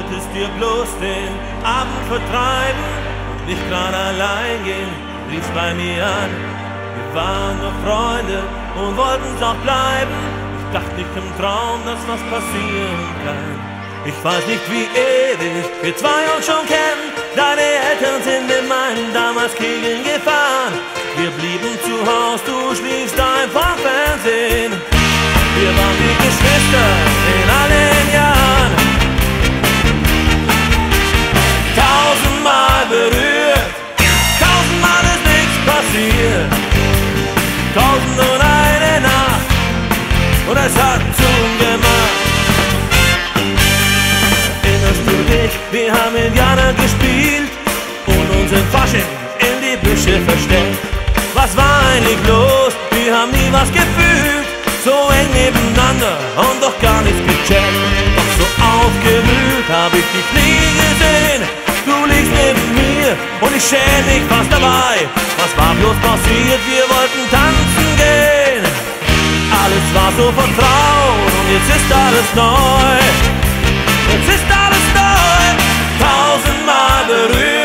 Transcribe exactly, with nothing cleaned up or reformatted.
wolltest dir bloß den Abend vertreiben und nicht gerade allein gehen, riefst bei mir an. Wir waren nur Freunde und wollten's auch bleiben. Ich dachte nicht im Traum, dass was passieren kann. Ich weiß nicht, wie ewig wir zwei uns schon kennen. Deine Eltern sind mit meinen damals Kegeln gefahren. Wir blieben zu Haus, du schliefst einfach Fernsehen. Wir waren wie Geschwister in all den Jahren. Tausendmal berührt, tausendmal ist nichts passiert. Tausend und eine Nacht und es hat zugemacht. Erinnerst du dich, wir haben Indianer gespielt und uns im Fasching in die Büsche versteckt. Was war eigentlich los? Wir haben nie was gefühlt, so eng nebeneinander und doch gar nichts gecheckt. Doch so aufgewühlt hab ich dich nie gesehen. Du liegst neben mir und ich schäme mich fast dabei. Was war bloß passiert? Wir wollten tanzen gehen. Alles war so vertraut und jetzt ist alles neu. Jetzt ist alles neu. Tausendmal berührt,